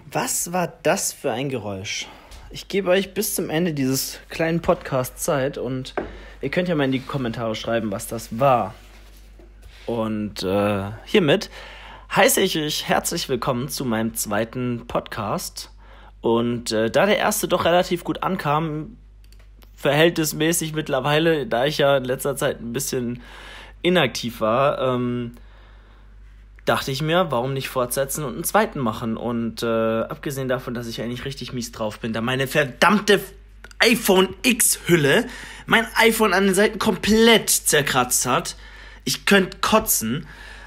Was war das für ein Geräusch? Ich gebe euch bis zum Ende dieses kleinen Podcasts Zeit und ihr könnt ja mal in die Kommentare schreiben, was das war. Und hiermit heiße ich euch herzlich willkommen zu meinem zweiten Podcast. Und da der erste doch relativ gut ankam, verhältnismäßig mittlerweile, da ich ja in letzter Zeit ein bisschen inaktiv war, dachte ich mir, warum nicht fortsetzen und einen zweiten machen. Und abgesehen davon, dass ich eigentlich richtig mies drauf bin, da meine verdammte iPhone X-Hülle mein iPhone an den Seiten komplett zerkratzt hat, ich könnte kotzen,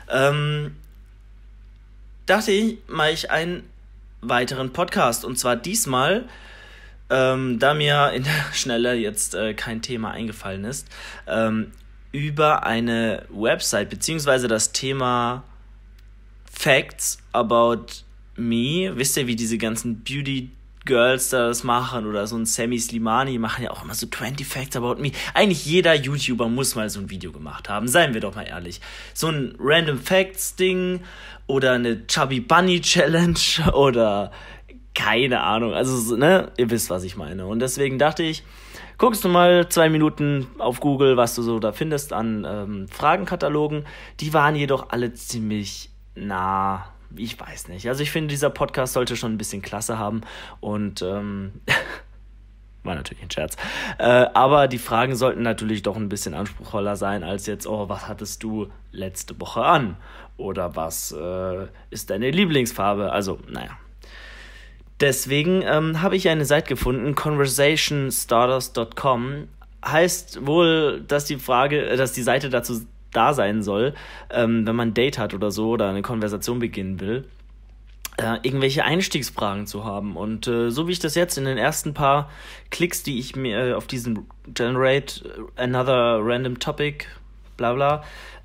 dachte ich, mache ich einen weiteren Podcast. Und zwar diesmal, da mir in der Schnelle jetzt kein Thema eingefallen ist, über eine Website, beziehungsweise das Thema Facts about me. Wisst ihr, wie diese ganzen Beauty Girls das machen oder so ein Sammy Slimani machen ja auch immer so 20 Facts about me. Eigentlich jeder YouTuber muss mal so ein Video gemacht haben, seien wir doch mal ehrlich. So ein Random Facts Ding oder eine Chubby Bunny Challenge oder keine Ahnung. Also, ne, ihr wisst, was ich meine. Und deswegen dachte ich, guckst du mal 2 Minuten auf Google, was du so da findest an Fragenkatalogen. Die waren jedoch alle ziemlich ich weiß nicht. Also ich finde, dieser Podcast sollte schon ein bisschen Klasse haben und war natürlich ein Scherz. Aber die Fragen sollten natürlich doch ein bisschen anspruchsvoller sein als jetzt, was hattest du letzte Woche an? Oder was ist deine Lieblingsfarbe? Also, naja. Deswegen habe ich eine Seite gefunden, conversationstarters.com. Heißt wohl, dass die Seite dazu da sein soll, wenn man ein Date hat oder so oder eine Konversation beginnen will, irgendwelche Einstiegsfragen zu haben. Und so wie ich das jetzt in den ersten paar Klicks, die ich mir auf diesen Generate Another Random Topic, bla bla,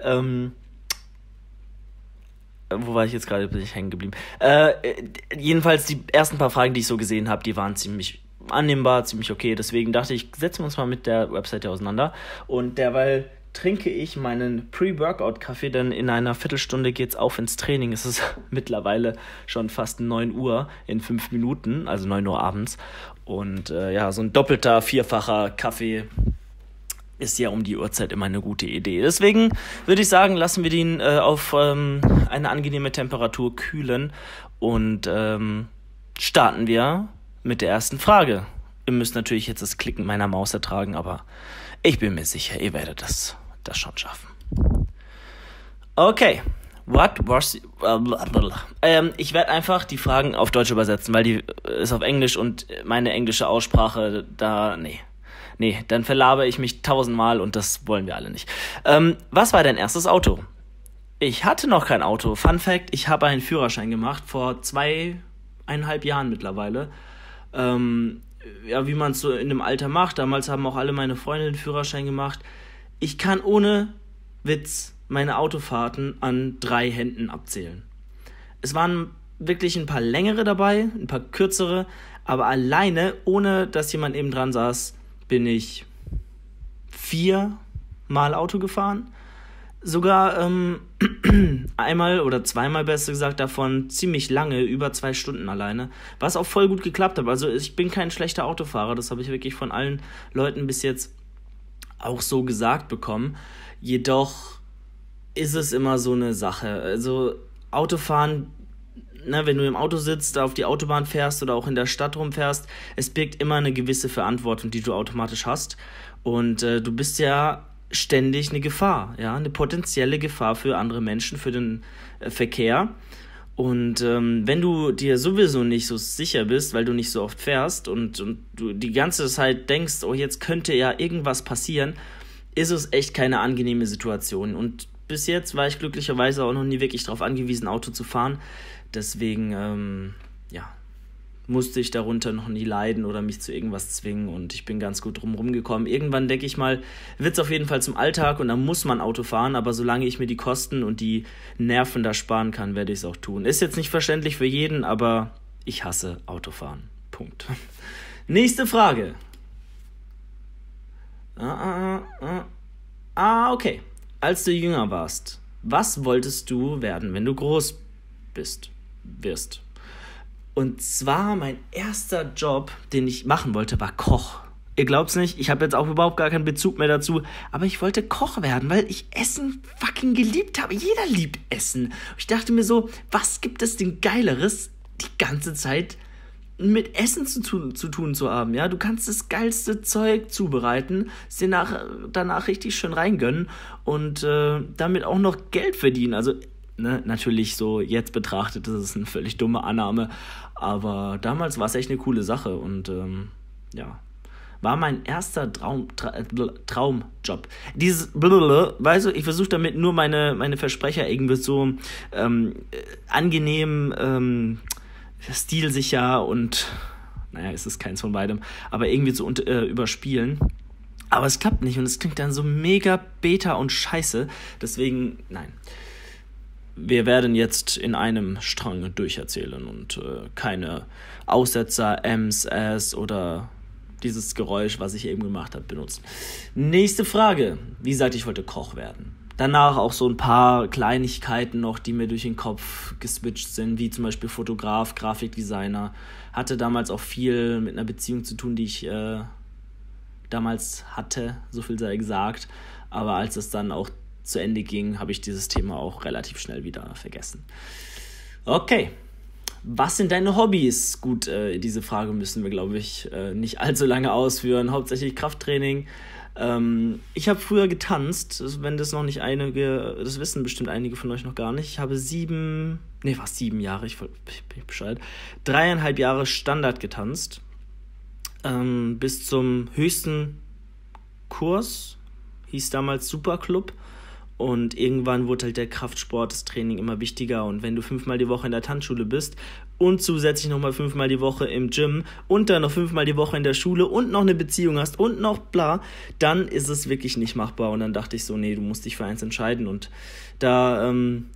wo war ich jetzt gerade, bin ich hängen geblieben? Jedenfalls die ersten paar Fragen, die ich so gesehen habe, die waren ziemlich annehmbar, ziemlich okay. Deswegen dachte ich, setzen wir uns mal mit der Webseite auseinander. Und derweil trinke ich meinen Pre-Workout-Kaffee, denn in einer Viertelstunde geht's auf ins Training. Es ist mittlerweile schon fast 9 Uhr in 5 Minuten, also 9 Uhr abends. Und so ein doppelter, vierfacher Kaffee ist ja um die Uhrzeit immer eine gute Idee. Deswegen würde ich sagen, lassen wir den auf eine angenehme Temperatur kühlen und starten wir mit der ersten Frage. Ihr müsst natürlich jetzt das Klicken meiner Maus ertragen, aber ich bin mir sicher, ihr werdet das schon schaffen. Okay. Ich werde einfach die Fragen auf Deutsch übersetzen, weil die ist auf Englisch und meine englische Aussprache Nee, dann verlabere ich mich 1000-mal und das wollen wir alle nicht. Was war dein erstes Auto? Ich hatte noch kein Auto. Fun Fact, ich habe einen Führerschein gemacht vor 2,5 Jahren mittlerweile. Wie man es so in dem Alter macht. Damals haben auch alle meine Freunde den Führerschein gemacht. Ich kann ohne Witz meine Autofahrten an 3 Händen abzählen. Es waren wirklich ein paar längere dabei, ein paar kürzere, aber alleine, ohne dass jemand eben dran saß, bin ich 4 Mal Auto gefahren. Sogar einmal oder zweimal, besser gesagt, davon ziemlich lange, über 2 Stunden alleine, was auch voll gut geklappt hat. Also ich bin kein schlechter Autofahrer, das habe ich wirklich von allen Leuten bis jetzt auch so gesagt bekommen. Jedoch ist es immer so eine Sache. Also Autofahren, wenn du im Auto sitzt, auf die Autobahn fährst oder auch in der Stadt rumfährst, es birgt immer eine gewisse Verantwortung, die du automatisch hast. Und du bist ja ständig eine Gefahr, eine potenzielle Gefahr für andere Menschen, für den Verkehr. Und wenn du dir sowieso nicht so sicher bist, weil du nicht so oft fährst und du die ganze Zeit denkst, jetzt könnte ja irgendwas passieren, ist es echt keine angenehme Situation. Und bis jetzt war ich glücklicherweise auch noch nie wirklich darauf angewiesen, Auto zu fahren. Deswegen, musste ich darunter noch nie leiden oder mich zu irgendwas zwingen und ich bin ganz gut drumherum gekommen. Irgendwann, denke ich mal, wird es auf jeden Fall zum Alltag und dann muss man Auto fahren, aber solange ich mir die Kosten und die Nerven da sparen kann, werde ich es auch tun. Ist jetzt nicht verständlich für jeden, aber ich hasse Autofahren. Punkt. Nächste Frage. Okay. Als du jünger warst, was wolltest du werden, wenn du groß wirst? Und zwar mein erster Job, den ich machen wollte, war Koch. Ihr glaubt's nicht, ich habe jetzt auch überhaupt gar keinen Bezug mehr dazu, aber ich wollte Koch werden, weil ich Essen fucking geliebt habe. Jeder liebt Essen. Ich dachte mir so, was gibt es denn Geileres, die ganze Zeit mit Essen zu tun zu haben, ja? Du kannst das geilste Zeug zubereiten, es dir danach richtig schön reingönnen und damit auch noch Geld verdienen. Also, ne, natürlich so jetzt betrachtet, das ist eine völlig dumme Annahme, aber damals war es echt eine coole Sache und ja, war mein erster Traumjob. Dieses weißt du, ich versuche damit nur meine Versprecher irgendwie so angenehm, stilsicher und, naja, es ist keins von beidem, aber irgendwie so überspielen. Aber es klappt nicht und es klingt dann so mega beta und scheiße. Deswegen, nein. Wir werden jetzt in einem Strang durcherzählen und keine Aussetzer, Ms, S oder dieses Geräusch, was ich eben gemacht habe, benutzen. Nächste Frage. Wie gesagt, ich wollte Koch werden. Danach auch so ein paar Kleinigkeiten noch, die mir durch den Kopf geswitcht sind, wie zum Beispiel Fotograf, Grafikdesigner. Hatte damals auch viel mit einer Beziehung zu tun, die ich damals hatte, so viel sei gesagt. Aber als es dann auch zu Ende ging, habe ich dieses Thema auch relativ schnell wieder vergessen. Okay. Was sind deine Hobbys? Gut, diese Frage müssen wir, glaube ich, nicht allzu lange ausführen. Hauptsächlich Krafttraining. Ich habe früher getanzt, wenn das noch nicht einige, das wissen bestimmt einige von euch noch gar nicht. Ich habe 7 Jahre, ich bin Bescheid, 3,5 Jahre Standard getanzt. Bis zum höchsten Kurs, hieß damals Superclub. Und irgendwann wurde halt der Kraftsport, das Training immer wichtiger. Und wenn du 5-mal die Woche in der Tanzschule bist und zusätzlich nochmal 5-mal die Woche im Gym und dann noch 5-mal die Woche in der Schule und noch eine Beziehung hast und noch bla, dann ist es wirklich nicht machbar. Und dann dachte ich so, nee, du musst dich für eins entscheiden. Und da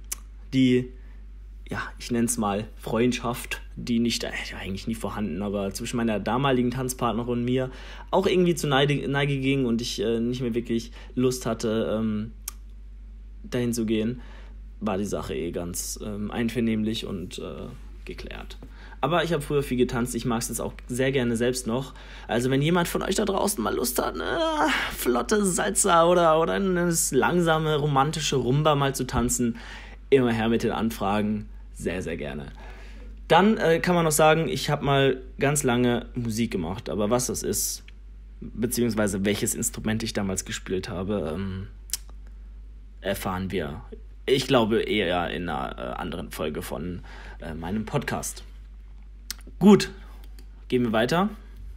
ich nenne es mal Freundschaft, die nicht, eigentlich nie vorhanden, aber zwischen meiner damaligen Tanzpartnerin und mir auch irgendwie zu Neige ging und ich nicht mehr wirklich Lust hatte, dahin zu gehen, war die Sache ganz einvernehmlich und geklärt. Aber ich habe früher viel getanzt, ich mag es jetzt auch sehr gerne selbst noch. Also wenn jemand von euch da draußen mal Lust hat, eine flotte Salsa oder eine langsame, romantische Rumba mal zu tanzen, immer her mit den Anfragen, sehr, sehr gerne. Dann kann man noch sagen, ich habe mal ganz lange Musik gemacht, aber was das ist, beziehungsweise welches Instrument ich damals gespielt habe, erfahren wir, ich glaube, eher in einer anderen Folge von meinem Podcast. Gut, gehen wir weiter.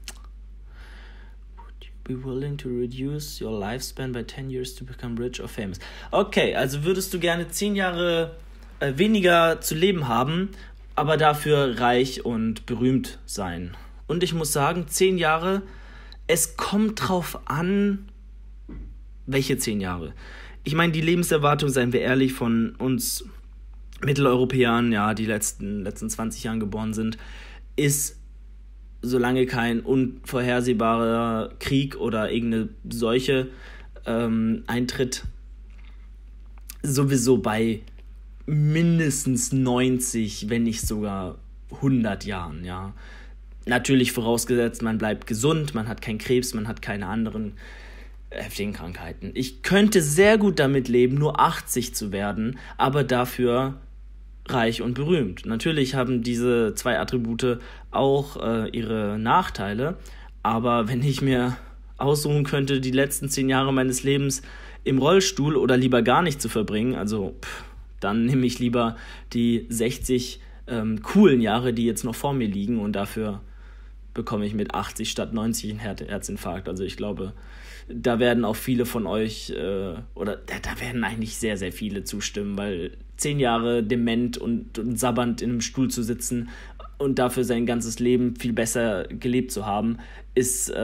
Would you be willing to reduce your lifespan by 10 years to become rich or famous? Okay, also würdest du gerne 10 Jahre weniger zu leben haben, aber dafür reich und berühmt sein. Und ich muss sagen, 10 Jahre, es kommt drauf an, welche 10 Jahre. Ich meine, die Lebenserwartung, seien wir ehrlich, von uns Mitteleuropäern, ja, die letzten 20 Jahren geboren sind, ist, solange kein unvorhersehbarer Krieg oder irgendeine Seuche eintritt, sowieso bei mindestens 90, wenn nicht sogar 100 Jahren, ja. Natürlich vorausgesetzt, man bleibt gesund, man hat keinen Krebs, man hat keine anderen heftigen Krankheiten. Ich könnte sehr gut damit leben, nur 80 zu werden, aber dafür reich und berühmt. Natürlich haben diese 2 Attribute auch ihre Nachteile, aber wenn ich mir aussuchen könnte, die letzten 10 Jahre meines Lebens im Rollstuhl oder lieber gar nicht zu verbringen, also dann nehme ich lieber die 60 coolen Jahre, die jetzt noch vor mir liegen, und dafür bekomme ich mit 80 statt 90 einen Herzinfarkt. Also ich glaube, da werden auch viele von euch, oder da werden eigentlich sehr, sehr viele zustimmen, weil 10 Jahre dement und sabbernd in einem Stuhl zu sitzen und dafür sein ganzes Leben viel besser gelebt zu haben, ist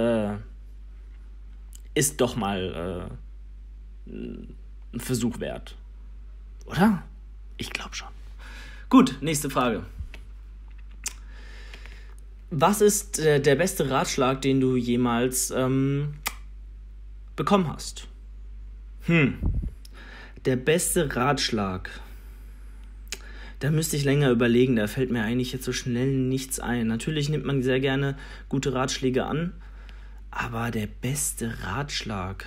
doch mal ein Versuch wert. Oder? Ich glaube schon. Gut, nächste Frage. Was ist der beste Ratschlag, den du jemals bekommen hast? Der beste Ratschlag. Da müsste ich länger überlegen, da fällt mir eigentlich jetzt so schnell nichts ein. Natürlich nimmt man sehr gerne gute Ratschläge an, aber der beste Ratschlag...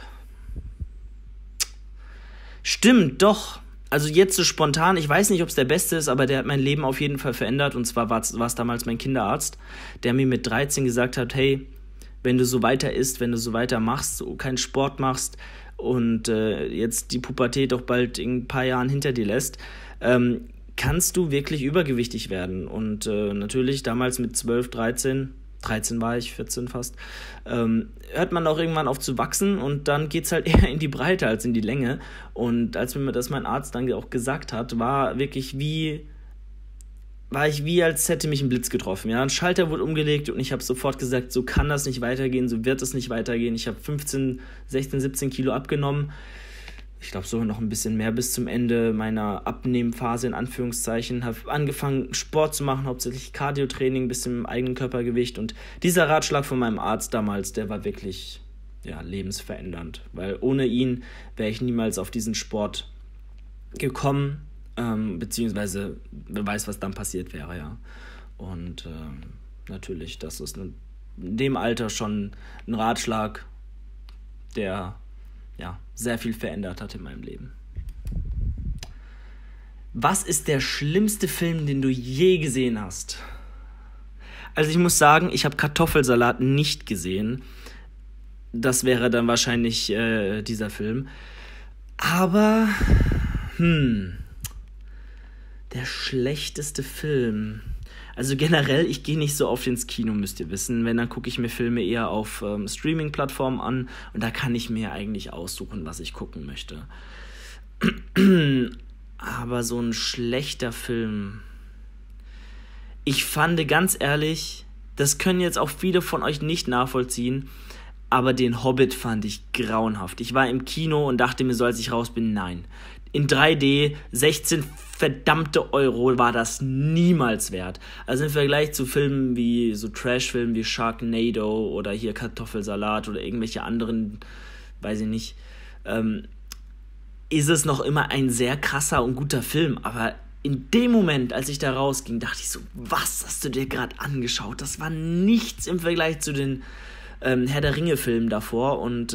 Stimmt, doch. Also jetzt so spontan, ich weiß nicht, ob es der beste ist, aber der hat mein Leben auf jeden Fall verändert. Und zwar war es damals mein Kinderarzt, der mir mit 13 gesagt hat, hey, wenn du so weiter isst, wenn du so weiter machst, so keinen Sport machst und jetzt die Pubertät doch bald in ein paar Jahren hinter dir lässt, kannst du wirklich übergewichtig werden. Und natürlich damals mit 12, 13 war ich, 14 fast, hört man auch irgendwann auf zu wachsen und dann geht's halt eher in die Breite als in die Länge. Und als mir das mein Arzt dann auch gesagt hat, war ich wie, als hätte mich ein Blitz getroffen. Ja, ein Schalter wurde umgelegt und ich habe sofort gesagt, so kann das nicht weitergehen, so wird es nicht weitergehen. Ich habe 15, 16, 17 Kilo abgenommen. Ich glaube sogar noch ein bisschen mehr bis zum Ende meiner Abnehmphase, in Anführungszeichen. Habe angefangen, Sport zu machen, hauptsächlich Cardio-Training bis zum eigenen Körpergewicht. Und dieser Ratschlag von meinem Arzt damals, der war wirklich lebensverändernd. Weil ohne ihn wäre ich niemals auf diesen Sport gekommen, beziehungsweise wer weiß, was dann passiert wäre, ja. Und natürlich, das ist in dem Alter schon ein Ratschlag, der sehr viel verändert hat in meinem Leben. Was ist der schlimmste Film, den du je gesehen hast? Also ich muss sagen, ich habe Kartoffelsalat nicht gesehen. Das wäre dann wahrscheinlich dieser Film. Aber, der schlechteste Film... Also generell, ich gehe nicht so oft ins Kino, müsst ihr wissen. Wenn, dann gucke ich mir Filme eher auf Streaming-Plattformen an und da kann ich mir eigentlich aussuchen, was ich gucken möchte. Aber so ein schlechter Film... Ich fand, ganz ehrlich, das können jetzt auch viele von euch nicht nachvollziehen, aber den Hobbit fand ich grauenhaft. Ich war im Kino und dachte mir so, als ich raus bin, nein. In 3D, 16 verdammte Euro war das niemals wert. Also im Vergleich zu Filmen wie, so Trash-Filmen wie Sharknado oder hier Kartoffelsalat oder irgendwelche anderen, weiß ich nicht, ist es noch immer ein sehr krasser und guter Film. Aber in dem Moment, als ich da rausging, dachte ich so, was hast du dir gerade angeschaut? Das war nichts im Vergleich zu den Herr der Ringe-Filmen davor und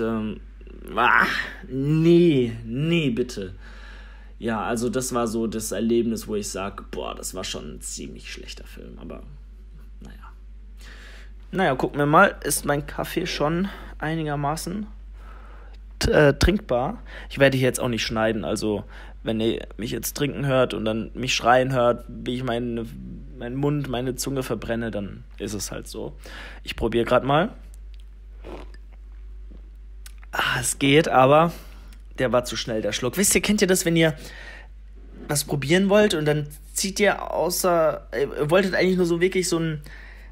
nee, bitte. Ja, also das war so das Erlebnis, wo ich sage, das war schon ein ziemlich schlechter Film, aber naja, gucken wir mal, ist mein Kaffee schon einigermaßen trinkbar? Ich werde hier jetzt auch nicht schneiden, also wenn ihr mich jetzt trinken hört und dann mich schreien hört, wie ich meinen Mund, meine Zunge verbrenne, dann ist es halt so. Ich probiere gerade mal. Es geht, aber der war zu schnell, der Schluck. Wisst ihr, kennt ihr das, wenn ihr was probieren wollt und dann zieht ihr ihr wolltet eigentlich nur so wirklich so einen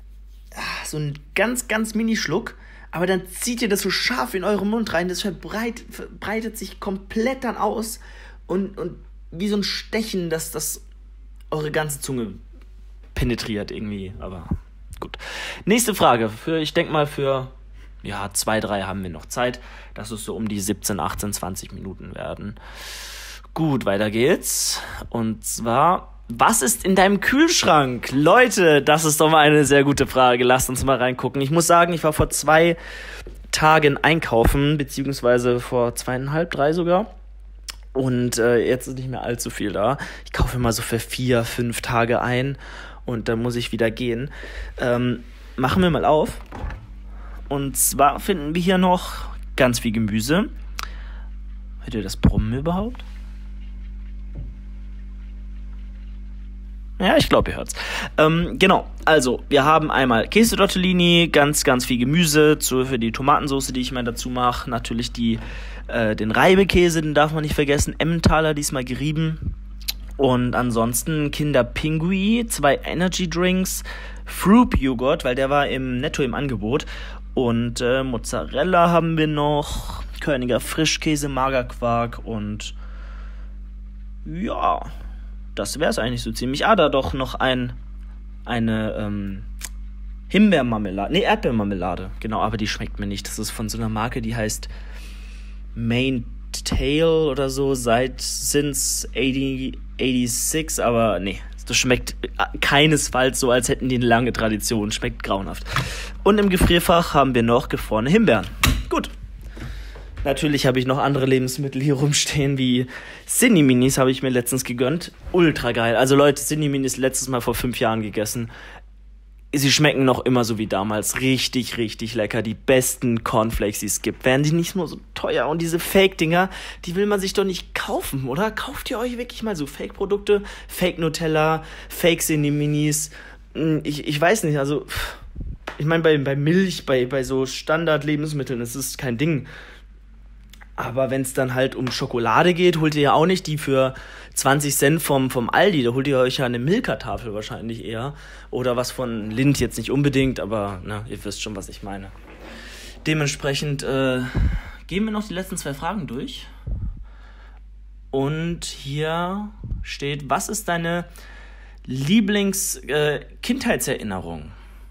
ganz, ganz Mini-Schluck, aber dann zieht ihr das so scharf in euren Mund rein, das verbreitet sich komplett dann aus und wie so ein Stechen, dass das eure ganze Zunge penetriert irgendwie, aber gut. Nächste Frage, ich denke mal für 2, 3 haben wir noch Zeit, dass es so um die 17, 18, 20 Minuten werden. Gut, weiter geht's. Und zwar, was ist in deinem Kühlschrank? Leute, das ist doch mal eine sehr gute Frage. Lasst uns mal reingucken. Ich muss sagen, ich war vor 2 Tagen einkaufen, beziehungsweise vor 2,5, 3 sogar. Und jetzt ist nicht mehr allzu viel da. Ich kaufe immer so für 4, 5 Tage ein und dann muss ich wieder gehen. Machen wir mal auf. Und zwar finden wir hier noch ganz viel Gemüse. Hört ihr das Brummen überhaupt? Ja, ich glaube, ihr hört's. Genau, also wir haben einmal Käse-Tortellini, ganz, ganz viel Gemüse für die Tomatensauce, die ich mal dazu mache. Natürlich den Reibekäse, den darf man nicht vergessen. Emmentaler, diesmal gerieben. Und ansonsten Kinderpingui, 2 Energy Drinks, Fruit-Joghurt, weil der war im Netto im Angebot. Und Mozzarella haben wir noch, Körniger Frischkäse, Magerquark und ja, das wäre es eigentlich so ziemlich. Da doch noch eine Himbeermarmelade, Erdbeermarmelade, genau, aber die schmeckt mir nicht. Das ist von so einer Marke, die heißt Main Tail oder so, since 86, aber nee, Das schmeckt keinesfalls so, als hätten die eine lange Tradition. Schmeckt grauenhaft. Und im Gefrierfach haben wir noch gefrorene Himbeeren. Gut. Natürlich habe ich noch andere Lebensmittel hier rumstehen, wie Cinni-Minis habe ich mir letztens gegönnt. Ultra geil. Also Leute, Cinni-Minis letztes Mal vor 5 Jahren gegessen. Sie schmecken noch immer so wie damals. Richtig, richtig lecker. Die besten Cornflakes, die es gibt. Wären die nicht nur so teuer? Und diese Fake-Dinger, die will man sich doch nicht kaufen, oder? Kauft ihr euch wirklich mal so Fake-Produkte? Fake-Nutella, Fake-Cinni-Minis. Ich weiß nicht, also... Ich meine, bei Milch, bei so Standard-Lebensmitteln, das ist kein Ding. Aber wenn es dann halt um Schokolade geht, holt ihr ja auch nicht die für 20 Cent vom Aldi. Da holt ihr euch ja eine Milka-Tafel wahrscheinlich eher. Oder was von Lindt, jetzt nicht unbedingt, aber ihr wisst schon, was ich meine. Dementsprechend gehen wir noch die letzten 2 Fragen durch. Und hier steht, was ist deine Lieblings-Kindheitserinnerung?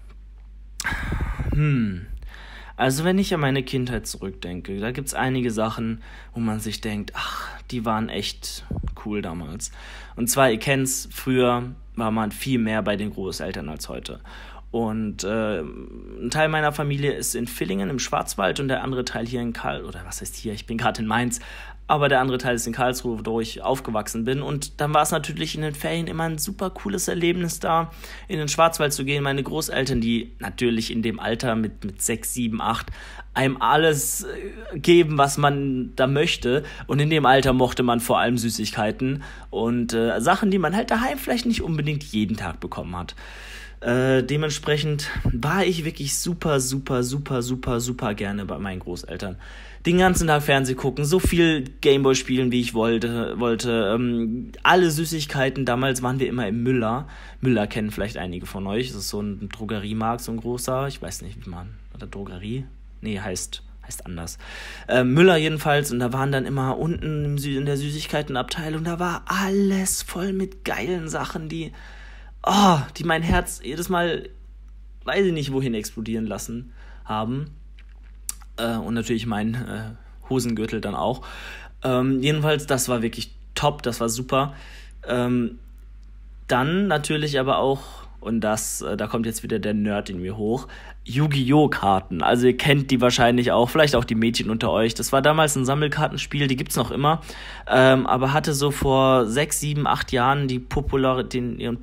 Also wenn ich an meine Kindheit zurückdenke, da gibt's einige Sachen, wo man sich denkt, ach, die waren echt cool damals. Und zwar, ihr kennt's, früher war man viel mehr bei den Großeltern als heute. Und ein Teil meiner Familie ist in Villingen im Schwarzwald und der andere Teil hier in ich bin gerade in Mainz, aber der andere Teil ist in Karlsruhe, wo ich aufgewachsen bin. Und dann war es natürlich in den Ferien immer ein super cooles Erlebnis, da in den Schwarzwald zu gehen. Meine Großeltern, die natürlich in dem Alter mit 6, 7, 8 einem alles geben, was man da möchte. Und in dem Alter mochte man vor allem Süßigkeiten und Sachen, die man halt daheim vielleicht nicht unbedingt jeden Tag bekommen hat. Dementsprechend war ich wirklich super, super, super, super, super gerne bei meinen Großeltern. Den ganzen Tag Fernsehen gucken, so viel Gameboy spielen, wie ich wollte. Alle Süßigkeiten, damals waren wir immer im Müller. Müller kennen vielleicht einige von euch. Das ist so ein Drogeriemarkt, so ein großer. Ich weiß nicht, wie man... Oder Drogerie? Nee, heißt anders. Müller jedenfalls. Und da waren dann immer unten in der Süßigkeitenabteilung, da war alles voll mit geilen Sachen, die mein Herz jedes Mal, weiß ich nicht, wohin explodieren lassen haben. Und natürlich mein Hosengürtel dann auch. Jedenfalls, das war wirklich top, das war super. Dann natürlich aber auch, und da kommt jetzt wieder der Nerd in mir hoch, Yu-Gi-Oh! Karten. Also ihr kennt die wahrscheinlich auch, vielleicht auch die Mädchen unter euch. Das war damals ein Sammelkartenspiel, die gibt's noch immer, aber hatte so vor 6, 7, 8 Jahren ihren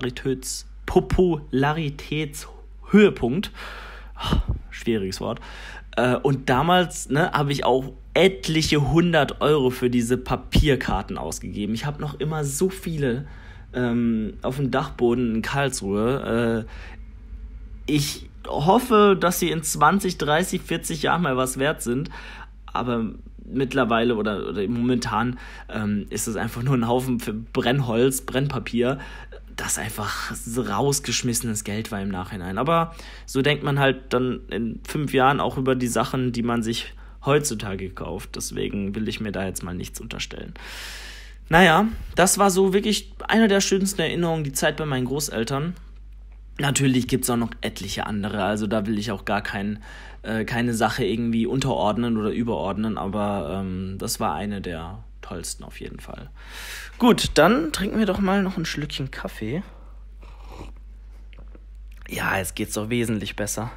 Popularitätshöhepunkt. Schwieriges Wort. Und damals habe ich auch etliche 100 Euro für diese Papierkarten ausgegeben. Ich habe noch immer so viele auf dem Dachboden in Karlsruhe. Ich hoffe, dass sie in 20, 30, 40 Jahren mal was wert sind, aber mittlerweile oder momentan ist es einfach nur ein Haufen für Brennpapier, das einfach rausgeschmissenes Geld war im Nachhinein. Aber so denkt man halt dann in 5 Jahren auch über die Sachen, die man sich heutzutage kauft. Deswegen will ich mir da jetzt mal nichts unterstellen. Naja, das war so wirklich eine der schönsten Erinnerungen, die Zeit bei meinen Großeltern. Natürlich gibt es auch noch etliche andere, also da will ich auch gar keine Sache irgendwie unterordnen oder überordnen, aber das war eine der tollsten auf jeden Fall. Gut, dann trinken wir doch mal noch ein Schlückchen Kaffee. Ja, jetzt geht's doch wesentlich besser.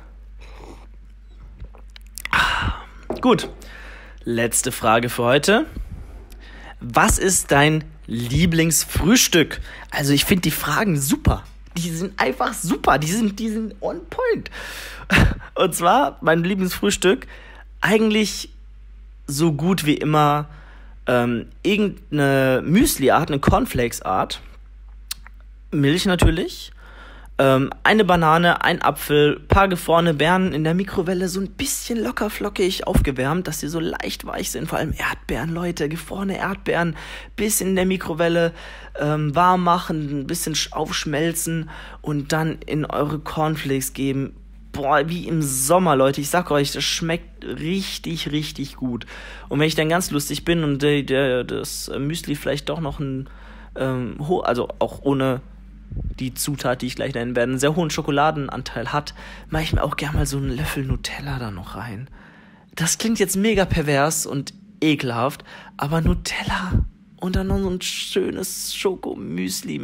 Gut, letzte Frage für heute. Was ist dein Lieblingsfrühstück? Also ich finde die Fragen super. Die sind einfach super. Die sind on point. Und zwar mein Lieblingsfrühstück eigentlich so gut wie immer irgendeine Müsli-Art, eine Cornflakes-Art. Milch natürlich. Eine Banane, ein Apfel, paar gefrorene Beeren in der Mikrowelle, so ein bisschen locker flockig aufgewärmt, dass sie so leicht weich sind. Vor allem Erdbeeren, Leute, gefrorene Erdbeeren, bisschen in der Mikrowelle warm machen, ein bisschen aufschmelzen und dann in eure Cornflakes geben. Boah, wie im Sommer, Leute. Ich sag euch, das schmeckt richtig, richtig gut. Und wenn ich dann ganz lustig bin und das Müsli vielleicht doch noch also auch ohne die Zutat, die ich gleich nennen werde, einen sehr hohen Schokoladenanteil hat, mache ich mir auch gerne mal so einen Löffel Nutella da noch rein. Das klingt jetzt mega pervers und ekelhaft, aber Nutella und dann noch so ein schönes Schokomüsli mit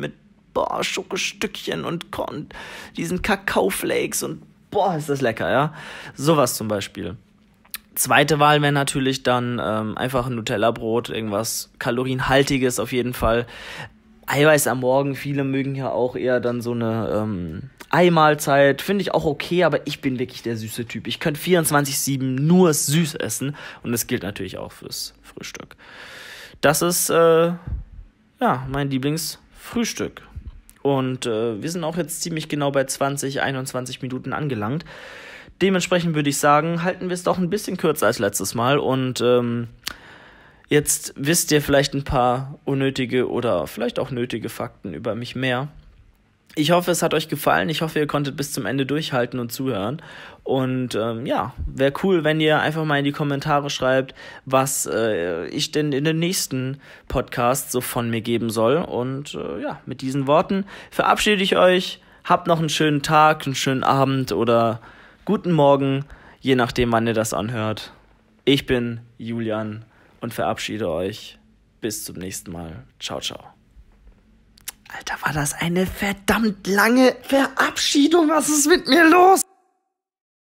boah, Schokostückchen und Korn, diesen Kakaoflakes und boah, ist das lecker, ja. Sowas zum Beispiel. Zweite Wahl wäre natürlich dann einfach ein Nutella-Brot, irgendwas Kalorienhaltiges auf jeden Fall. Eiweiß am Morgen, viele mögen ja auch eher dann so eine Eimahlzeit, finde ich auch okay, aber ich bin wirklich der süße Typ. Ich könnte 24/7 nur süß essen und das gilt natürlich auch fürs Frühstück. Das ist mein Lieblingsfrühstück. Und wir sind auch jetzt ziemlich genau bei 21 Minuten angelangt. Dementsprechend würde ich sagen, halten wir es doch ein bisschen kürzer als letztes Mal und jetzt wisst ihr vielleicht ein paar unnötige oder vielleicht auch nötige Fakten über mich mehr. Ich hoffe, es hat euch gefallen. Ich hoffe, ihr konntet bis zum Ende durchhalten und zuhören. Und wäre cool, wenn ihr einfach mal in die Kommentare schreibt, was ich denn in den nächsten Podcasts so von mir geben soll. Und mit diesen Worten verabschiede ich euch. Habt noch einen schönen Tag, einen schönen Abend oder guten Morgen, je nachdem, wann ihr das anhört. Ich bin Julian und verabschiede euch. Bis zum nächsten Mal. Ciao, ciao. Alter, war das eine verdammt lange Verabschiedung. Was ist mit mir los?